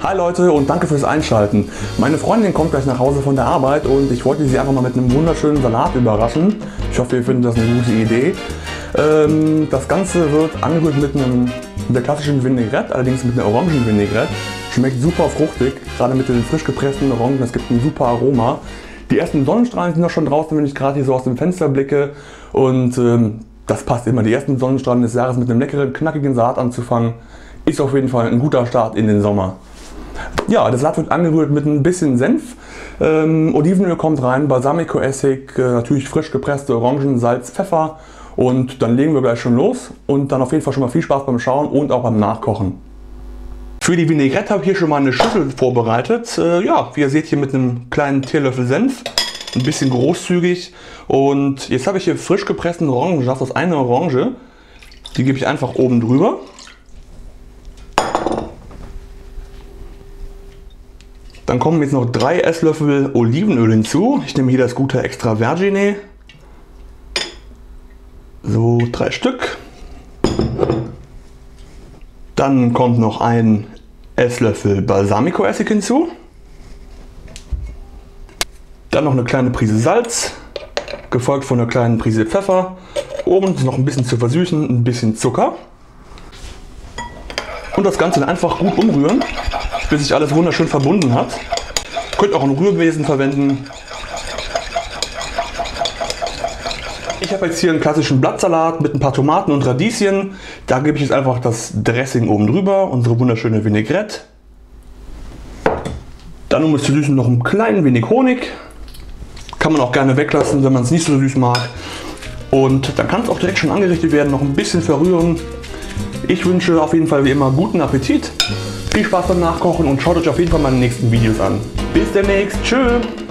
Hi Leute und danke fürs Einschalten. Meine Freundin kommt gleich nach Hause von der Arbeit und ich wollte sie einfach mal mit einem wunderschönen Salat überraschen. Ich hoffe, ihr findet das eine gute Idee. Das Ganze wird angerührt mit der klassischen Vinaigrette, allerdings mit einer Orangenvinaigrette. Schmeckt super fruchtig, gerade mit den frisch gepressten Orangen, das gibt ein super Aroma. Die ersten Sonnenstrahlen sind auch schon draußen, wenn ich gerade hier so aus dem Fenster blicke. Und das passt immer, die ersten Sonnenstrahlen des Jahres mit einem leckeren, knackigen Salat anzufangen, ist auf jeden Fall ein guter Start in den Sommer. Ja, der Salat wird angerührt mit ein bisschen Senf, Olivenöl kommt rein, Balsamico-Essig, natürlich frisch gepresste Orangen, Salz, Pfeffer und dann legen wir gleich schon los und dann auf jeden Fall schon mal viel Spaß beim Schauen und auch beim Nachkochen. Für die Vinaigrette habe ich hier schon mal eine Schüssel vorbereitet, ja, wie ihr seht hier mit einem kleinen Teelöffel Senf, ein bisschen großzügig und jetzt habe ich hier frisch gepressten Orangensaft aus einer Orange, die gebe ich einfach oben drüber. Dann kommen jetzt noch 3 Esslöffel Olivenöl hinzu. Ich nehme hier das gute Extra Vergine. So 3 Stück. Dann kommt noch ein Esslöffel Balsamico-Essig hinzu. Dann noch eine kleine Prise Salz, gefolgt von einer kleinen Prise Pfeffer. Und noch ein bisschen zu versüßen, ein bisschen Zucker. Und das Ganze dann einfach gut umrühren, bis sich alles wunderschön verbunden hat. Ihr könnt auch ein Rührbesen verwenden. Ich habe jetzt hier einen klassischen Blattsalat mit ein paar Tomaten und Radieschen. Da gebe ich jetzt einfach das Dressing oben drüber, unsere wunderschöne Vinaigrette. Dann, um es zu süßen, noch ein klein wenig Honig. Kann man auch gerne weglassen, wenn man es nicht so süß mag. Und dann kann es auch direkt schon angerichtet werden, noch ein bisschen verrühren. Ich wünsche auf jeden Fall wie immer guten Appetit. Viel Spaß beim Nachkochen und schaut euch auf jeden Fall meine nächsten Videos an. Bis demnächst. Tschüss.